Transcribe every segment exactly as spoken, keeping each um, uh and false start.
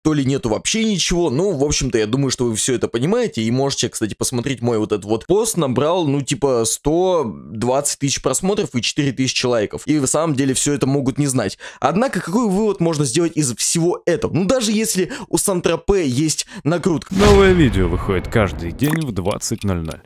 то ли нету вообще ничего. Ну, в общем-то, я думаю, что вы все это понимаете, и можете, кстати, посмотреть мой вот этот вот пост. Набрал, ну, типа, сто двадцать тысяч просмотров и четыре тысячи лайков. И в самом деле все это могут не знать. Однако, какой вывод можно сделать из всего этого? Ну, даже если у Сан-Тропе есть накрутка. Новое видео выходит каждый день в двадцать ноль ноль.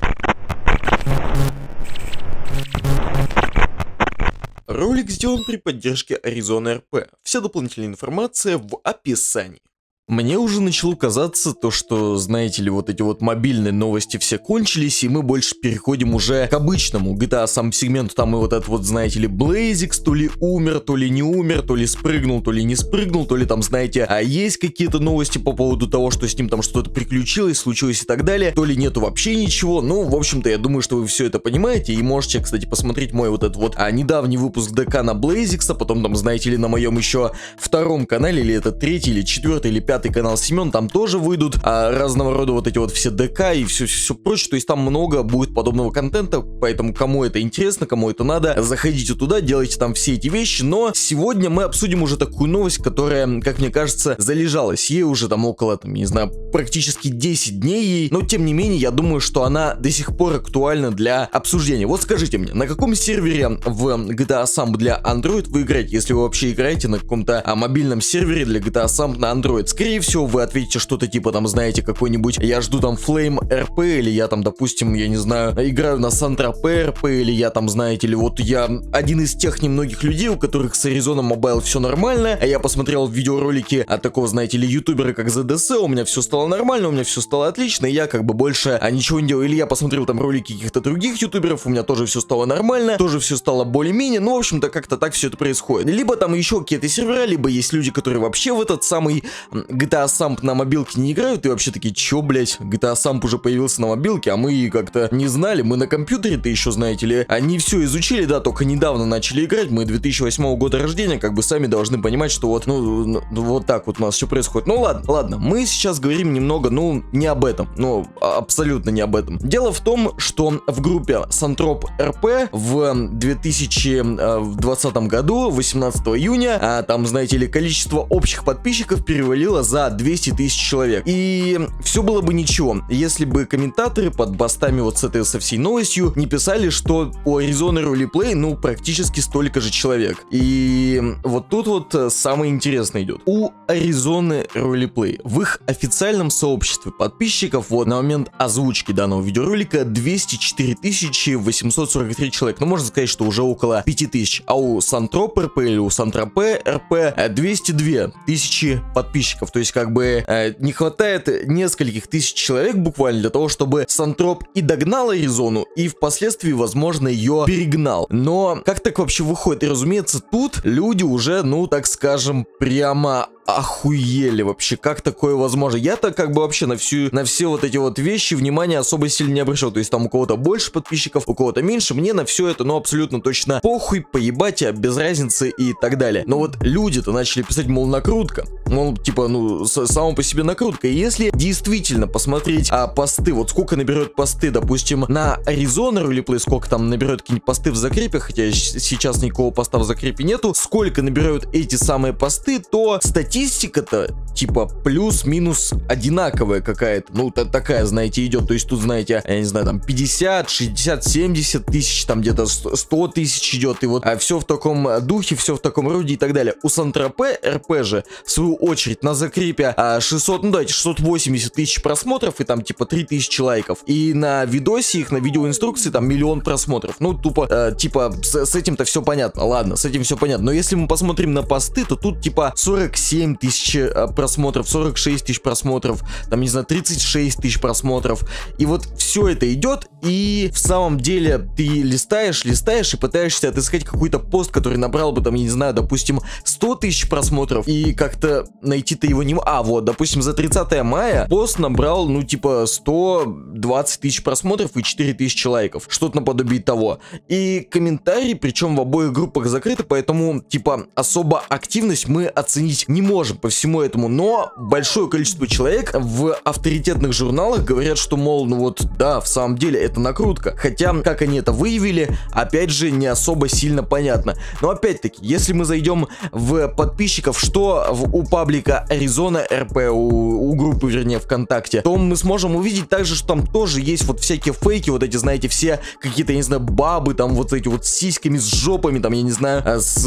Ролик сделан при поддержке Arizona эр пи. Вся дополнительная информация в описании. Мне уже начало казаться то, что, знаете ли, вот эти вот мобильные новости все кончились, и мы больше переходим уже к обычному джи ти эй сам сегменту. Там и вот этот вот, знаете ли, Блейзикс то ли умер, то ли не умер, то ли спрыгнул, то ли не спрыгнул, то ли там, знаете, а есть какие-то новости по поводу того, что с ним там что-то приключилось, случилось и так далее, то ли нету вообще ничего. Ну, в общем-то, я думаю, что вы все это понимаете, и можете, кстати, посмотреть мой вот этот вот а, недавний выпуск ДК на Блейзикса, потом там, знаете ли, на моем еще втором канале, или это третий, или четвертый, или пятый канал Семен, там тоже выйдут а, разного рода вот эти вот все ДК и все, все прочее, то есть там много будет подобного контента, поэтому кому это интересно, кому это надо, заходите туда, делайте там все эти вещи. Но сегодня мы обсудим уже такую новость, которая, как мне кажется, залежалась, ей уже там около, там, не знаю, практически десять дней ей, но тем не менее, я думаю, что она до сих пор актуальна для обсуждения. Вот скажите мне, на каком сервере в джи ти эй Samp для Android вы играете, если вы вообще играете на каком-то а, мобильном сервере для джи ти эй Samp на Android? Скорее всего, вы ответите что-то типа там, знаете, какой-нибудь я жду там Flame эр пи, или я там, допустим, я не знаю, играю на Сан-Тропе эр пи, или я там, знаете ли, вот я один из тех немногих людей, у которых с Arizona Mobile все нормально, а я посмотрел видеоролики от такого, знаете ли, ютубера как зэ дэ эс, у меня все стало нормально, у меня все стало отлично, и я как бы больше а, ничего не делаю. Или я посмотрел там ролики каких-то других ютуберов, у меня тоже все стало нормально, тоже все стало более-менее, ну, в общем-то, как-то так все это происходит. Либо там еще какие-то сервера, либо есть люди, которые вообще в этот самый джи ти эй Samp на мобилке не играют, и вообще такие, чё, блять, джи ти эй Samp уже появился на мобилке, а мы как-то не знали, мы на компьютере-то еще, знаете ли, они все изучили, да, только недавно начали играть, мы две тысячи восьмого года рождения, как бы сами должны понимать, что вот, ну, ну вот так вот у нас все происходит. Ну ладно, ладно, мы сейчас говорим немного, ну, не об этом, ну, абсолютно не об этом. Дело в том, что в группе Сан-Троп эр пи в две тысячи двадцатом году, восемнадцатого июня, а, там, знаете ли, количество общих подписчиков перевалило за двести тысяч человек. И все было бы ничего, если бы комментаторы под постами вот с этой, со всей новостью не писали, что у Arizona Roleplay, ну, практически столько же человек. И вот тут вот самое интересное идет. У Arizona Roleplay в их официальном сообществе подписчиков вот на момент озвучки данного видеоролика двести четыре тысячи восемьсот сорок три человек. Ну, можно сказать, что уже около пяти тысяч. А у Сан-Троп эр пи или у Сан-Тропе эр пи двести две тысячи подписчиков. То есть, как бы, э, не хватает нескольких тысяч человек буквально для того, чтобы Сан-Троп и догнал Аризону, и впоследствии, возможно, ее перегнал. Но как так вообще выходит? И, разумеется, тут люди уже, ну, так скажем, прямо охуели вообще, как такое возможно? Я-то как бы вообще на всю, на все вот эти вот вещи внимания особо сильно не обращал. То есть там у кого-то больше подписчиков, у кого-то меньше. Мне на все это, ну, абсолютно точно похуй, поебать, а без разницы и так далее. Но вот люди-то начали писать, мол, накрутка. Мол, типа, ну, само по себе накрутка. И если действительно посмотреть а, посты, вот сколько наберет посты, допустим, на Arizona Roleplay, сколько там наберет какие-нибудь посты в закрепе, хотя сейчас никакого поста в закрепе нету, сколько набирают эти самые посты, то статистика Статистика-то типа плюс-минус одинаковая какая-то, ну такая, знаете, идет, то есть тут, знаете, я не знаю, там пятьдесят, шестьдесят, семьдесят тысяч, там где-то сто тысяч идет, и вот а все в таком духе, все в таком роде и так далее. У Сан-Тропе эр пи же, в свою очередь, на закрепе а, шестьсот, ну давайте, шестьсот восемьдесят тысяч просмотров и там типа три тысячи лайков, и на видосе их, на видеоинструкции там миллион просмотров, ну тупо, а, типа, с, с этим-то все понятно, ладно, с этим все понятно, но если мы посмотрим на посты, то тут типа сорок семь тысяч просмотров, сорок шесть тысяч просмотров, там, не знаю, тридцать шесть тысяч просмотров. И вот все это идет, и в самом деле ты листаешь, листаешь и пытаешься отыскать какой-то пост, который набрал бы, там, я не знаю, допустим, сто тысяч просмотров, и как-то найти-то его не... А, вот, допустим, за тридцатое мая пост набрал, ну, типа, сто двадцать тысяч просмотров и четыре тысячи лайков. Что-то наподобие того. И комментарии, причем в обоих группах закрыты, поэтому, типа, особо активность мы оценить не можем по всему этому, Но большое количество человек в авторитетных журналах говорят, что, мол, ну вот, да, в самом деле это накрутка. Хотя, как они это выявили, опять же, не особо сильно понятно. Но опять-таки, если мы зайдем в подписчиков, что в, у паблика Arizona эр пи, у, у группы, вернее, ВКонтакте, то мы сможем увидеть также, что там тоже есть вот всякие фейки, вот эти, знаете, все какие-то, я не знаю, бабы, там вот эти вот с сиськами, с жопами, там, я не знаю, с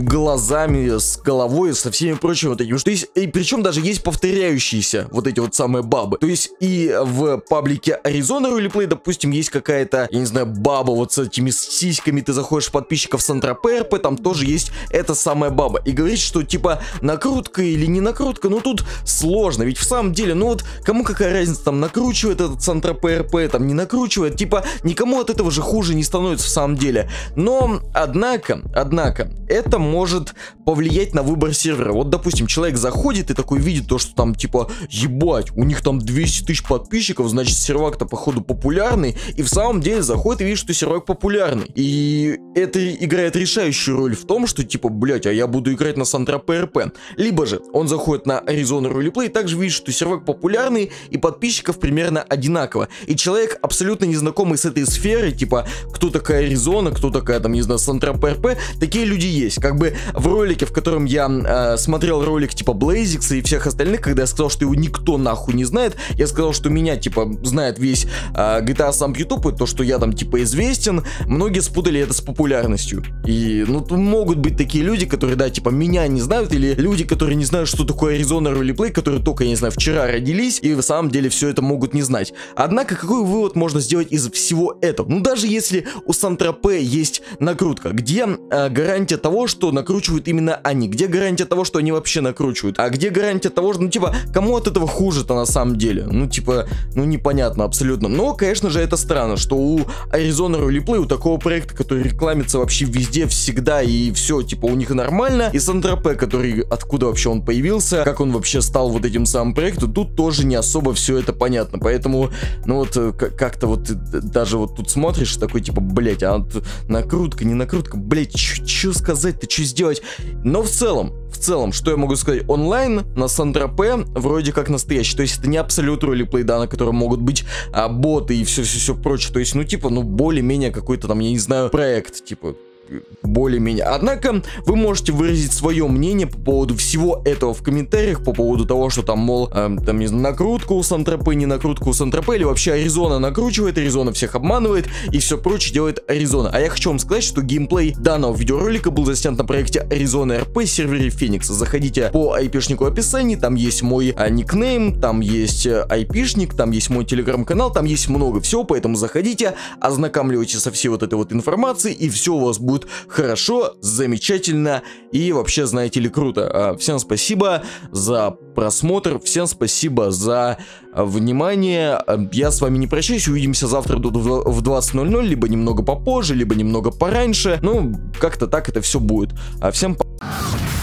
глазами, с головой, со всеми прочими вот этими. То есть, и причем даже есть повторяющиеся вот эти вот самые бабы. То есть и в паблике Arizona Roleplay, допустим, есть какая-то, я не знаю, баба вот с этими сиськами, ты заходишь в подписчиков Сан-Тропе эр пи, там тоже есть эта самая баба. И говорит, что типа накрутка или не накрутка, ну тут сложно, ведь в самом деле, ну вот кому какая разница, там накручивает этот Сан-Тропе эр пи, там не накручивает, типа никому от этого же хуже не становится в самом деле. Но, однако, однако, это может повлиять на выбор сервера. Вот, допустим, человек заходит и такой видит то, что там типа, ебать, у них там двести тысяч подписчиков, значит сервак-то походу популярный, и в самом деле заходит и видит, что сервак популярный. И это играет решающую роль в том, что типа, блять, а я буду играть на Сан-Тропе эр пи. Либо же он заходит на Arizona Roleplay и также видит, что сервак популярный и подписчиков примерно одинаково. И человек абсолютно незнакомый с этой сферой, типа, кто такая Arizona, кто такая там, не знаю, Сан-Тропе эр пи, такие люди есть. Как бы в ролике, в котором я э, смотрел ролик типа Блейзикса и всех остальных, когда я сказал, что его никто нахуй не знает, я сказал, что меня типа знает весь э, джи ти эй сам YouTube, и то, что я там типа известен, многие спутали это с популярностью. И, ну, могут быть такие люди, которые, да, типа, меня не знают, или люди, которые не знают, что такое Arizona Roleplay, которые только, я не знаю, вчера родились, и в самом деле все это могут не знать. Однако, какой вывод можно сделать из всего этого? Ну, даже если у Сан-Тропе есть накрутка, где э, гарантия того, что накручивают именно они? Где гарантия того, что они вообще накручивают? А где гарантия того, что, ну, типа, кому от этого хуже-то на самом деле? Ну, типа, ну, непонятно абсолютно. Но, конечно же, это странно, что у Arizona Roleplay, у такого проекта, который рекламится вообще везде, всегда, и все, типа, у них нормально. И Сан-Тропе, который, откуда вообще он появился, как он вообще стал вот этим самым проектом, тут тоже не особо все это понятно. Поэтому, ну вот, как-то вот даже вот тут смотришь, такой, типа, блять, а накрутка, не накрутка, блять, что сказать-то, что сделать? Но в целом, в целом, что я могу сказать, онлайн на Сан-Тропе вроде как настоящий, то есть это не абсолют ролеплей, да, на котором могут быть а, боты и все-все-все прочее, то есть, ну, типа, ну, более-менее какой-то там, я не знаю, проект, типа, более-менее. Однако вы можете выразить свое мнение по поводу всего этого в комментариях, по поводу того, что там, мол, э, там, не знаю, накрутка у Сан-Тропе, не накрутка у Сан-Тропе, или вообще Arizona накручивает, Arizona всех обманывает, и все прочее делает Arizona. А я хочу вам сказать, что геймплей данного видеоролика был заснят на проекте Arizona эр пи сервере Phoenix. Заходите по айпишнику в описании, там есть мой а, никнейм, там есть а, айпишник, там есть мой телеграм-канал, там есть много всего, поэтому заходите, ознакомливайтесь со всей вот этой вот информацией, и все у вас будет хорошо, замечательно и вообще, знаете ли, круто. Всем спасибо за просмотр, всем спасибо за внимание. Я с вами не прощаюсь, увидимся завтра в двадцать ноль ноль, либо немного попозже, либо немного пораньше. Ну, как-то так это все будет. Всем пока.